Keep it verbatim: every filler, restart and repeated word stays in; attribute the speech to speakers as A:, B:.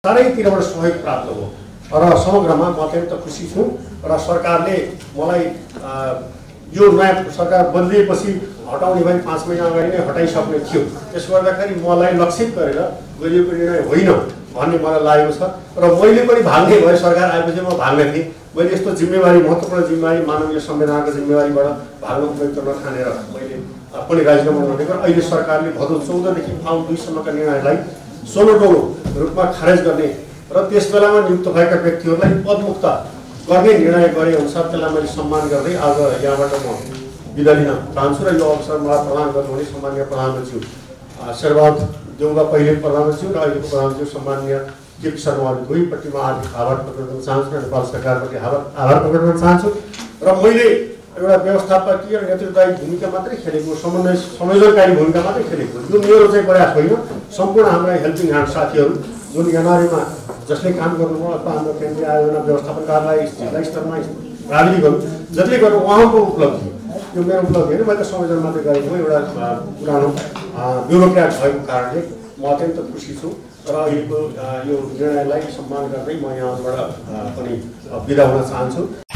A: चारैतिरबाट सहयोग प्राप्त हो र समग्रमा म अत्यन्त खुसी छु र सरकारले मलाई यो नयाँ सरकार बदलिएपछि हटाउने भए पाँच महिना अगाडि नै हटाइसक्ने थियो। त्यसो गर्दाखेरि मलाई लक्षित गरेर गरिएको निर्णय होइन भन्ने मलाई लागेको छ र मैले पनि भाग्ने भए सरकार आएपछि म भाग्ने थिएँ। मैले यस्तो जिम्मेवारी महत्त्वपूर्ण जिम्मेवारी मानवीय संवेदनाको जिम्मेवारीबाट भाग्न उपयुक्त नठानेर मैले पनि राजीनामा गरेको। अहिले सरकारले भदौ चौधदेखि फाउन दुईसम्मका निर्णयलाई सोलोटोलो रूपमा खारेज गर्ने र त्यस बेलामा नियुक्त भएका व्यक्तिहरूलाई पदमुक्त गर्ने निर्णय गरे अनुसार त्यसलाई मैले सम्मान गर्दै आज यहाँबाट म बिदा लिन चाहन्छु र यो अवसर मलाई प्रदान गर्नुहुने सम्माननीय प्रधानमन्त्री शेरबहादुर देउवा पहिले प्रधानमन्त्री र अहिलेको प्रधानमन्त्री सम्माननीय केपी शर्मा दुवैपट्टिमा हार्दिक आभार प्रकट गर्न चाहन्छु र नेपाल सरकारप्रति आभार आभार प्रकट गर्न चाहन्छु र मैले एउटा व्यवस्थापकीय र नेतृत्वदायी भूमिका मात्रै खेलेको समन्वय संयोजनकारी भूमिका मात्रै खेलेको यो मेरो चाहिँ प्रयास होइन। सम्पूर्ण हाम्रा हेल्पिङ ह्यान्ड साथीहरू जुन एनआरएमा जसले काम गर्नुभयो अथवा हाम्रो केन्द्रीय आयोजना व्यवस्थापन कार्यालय जिल्ला स्तरमा प्राविधिकहरू जसले गर्नु उहाँको उपलब्धि यो मेरो उपलब्धि होइन। मैले संयोजन मात्रै गरेको एउटा पुरानो ब्युरोक्राट भएको कारणले म अत्यन्त खुसी छु र अहिलेको यो निर्णयलाई सम्मान गर्दै म यहाँबाट पनि बिदा हुन चाहन्छु।